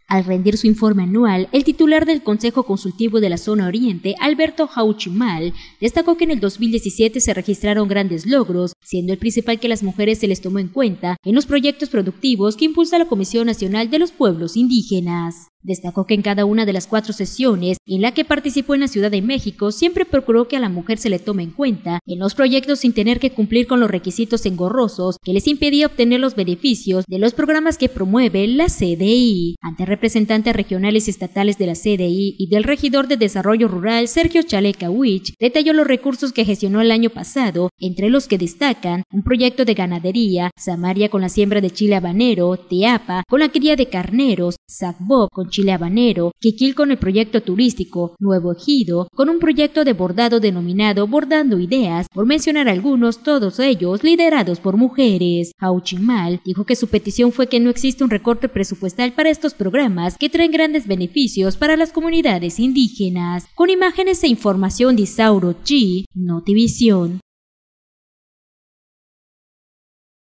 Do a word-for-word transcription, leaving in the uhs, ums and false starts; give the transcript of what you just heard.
Al rendir su informe anual, el titular del Consejo Consultivo de la Zona Oriente, Alberto Hauchimal, destacó que en el dos mil diecisiete se registraron grandes logros, siendo el principal que las mujeres se les tomó en cuenta en los proyectos productivos que impulsa la Comisión Nacional de los Pueblos Indígenas. Destacó que en cada una de las cuatro sesiones en la que participó en la Ciudad de México siempre procuró que a la mujer se le tome en cuenta en los proyectos sin tener que cumplir con los requisitos engorrosos que les impedía obtener los beneficios de los programas que promueve la C D I. Ante representantes regionales y estatales de la C D I y del regidor de Desarrollo Rural Sergio Chaleca Huich, detalló los recursos que gestionó el año pasado, entre los que destacan un proyecto de ganadería, Samaria con la siembra de chile habanero, Teapa con la cría de carneros, Sacbob con chile habanero, Quiquil con el proyecto turístico, Nuevo Ejido con un proyecto de bordado denominado Bordando Ideas, por mencionar algunos, todos ellos liderados por mujeres. Hauchimal dijo que su petición fue que no existe un recorte presupuestal para estos programas que traen grandes beneficios para las comunidades indígenas. Con imágenes e información de Isauro G, Notivisión.